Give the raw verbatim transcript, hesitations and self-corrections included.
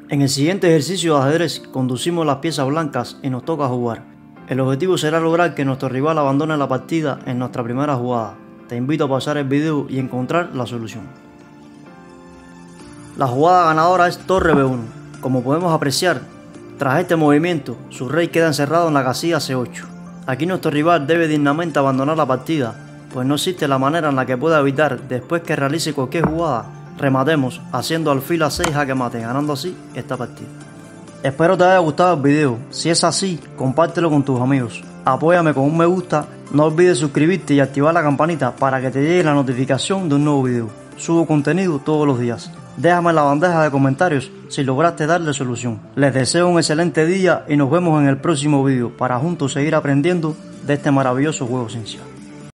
En el siguiente ejercicio de ajedrez conducimos las piezas blancas y nos toca jugar. El objetivo será lograr que nuestro rival abandone la partida en nuestra primera jugada. Te invito a pausar el video y encontrar la solución. La jugada ganadora es torre be uno. Como podemos apreciar, tras este movimiento, su rey queda encerrado en la casilla ce ocho. Aquí nuestro rival debe dignamente abandonar la partida, pues no existe la manera en la que pueda evitar, después que realice cualquier jugada, rematemos haciendo alfil a seis jaque mate, ganando así esta partida. Espero te haya gustado el video. Si es así, compártelo con tus amigos. Apóyame con un me gusta, no olvides suscribirte y activar la campanita para que te llegue la notificación de un nuevo video. Subo contenido todos los días. Déjame en la bandeja de comentarios si lograste darle solución. Les deseo un excelente día y nos vemos en el próximo video para juntos seguir aprendiendo de este maravilloso juego esencial.